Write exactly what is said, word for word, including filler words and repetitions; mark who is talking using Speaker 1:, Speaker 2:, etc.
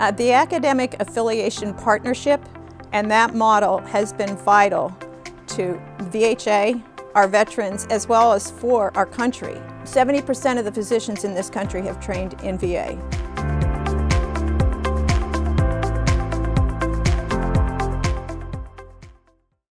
Speaker 1: Uh, the academic affiliation partnership and that model has been vital to V H A, our veterans, as well as for our country. seventy percent of the physicians in this country have trained in V A.